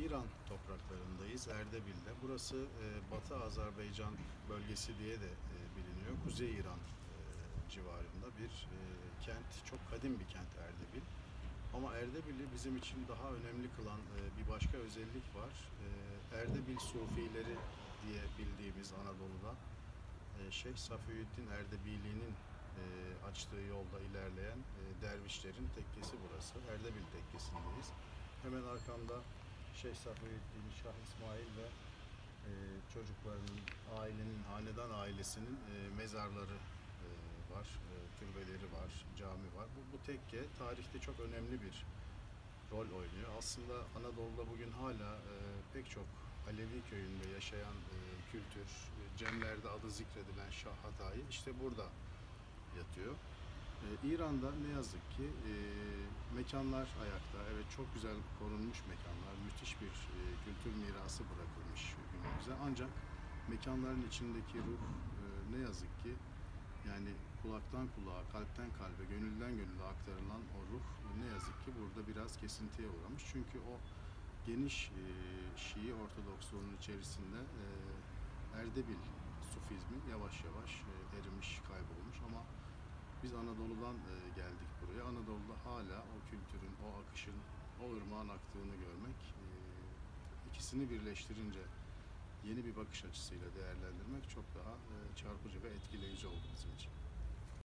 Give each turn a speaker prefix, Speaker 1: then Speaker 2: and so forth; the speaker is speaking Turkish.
Speaker 1: İran topraklarındayız, Erdebil'de. Burası Batı Azerbaycan bölgesi diye de biliniyor. Kuzey İran civarında bir kent, çok kadim bir kent Erdebil. Ama Erdebil'i bizim için daha önemli kılan bir başka özellik var. Erdebil Sufileri diye bildiğimiz Anadolu'da Şeyh Safiyüddin Erdebili'nin açtığı yolda ilerleyen dervişlerin tekkesi burası. Erdebil tekkesindeyiz. Hemen arkamda Şeyh Safiyüddin, Şah İsmail ve çocuklarının, ailenin, hanedan ailesinin mezarları var, türbeleri var, cami var. Bu tekke tarihte çok önemli bir rol oynuyor. Aslında Anadolu'da bugün hala pek çok Alevi köyünde yaşayan kültür, Cemler'de adı zikredilen Şah Hatayı işte burada yatıyor. İran'da ne yazık ki mekanlar ayakta. Evet, çok güzel korunmuş mekanlar, müthiş bir kültür mirası bırakılmış günümüze. Ancak mekanların içindeki ruh ne yazık ki yani kulaktan kulağa, kalpten kalbe, gönülden gönüle aktarılan o ruh ne yazık ki burada biraz kesintiye uğramış. Çünkü o geniş Şii Ortodoksluğunun içerisinde Erdebil Sufizmi yavaş yavaş erimiş, kaybolmuş ama biz Anadolu'dan geldik buraya. Anadolu'da hala o kültürün, o akışın, o ırmağın aktığını görmek, ikisini birleştirince yeni bir bakış açısıyla değerlendirmek çok daha çarpıcı ve etkileyici oldu bizim için.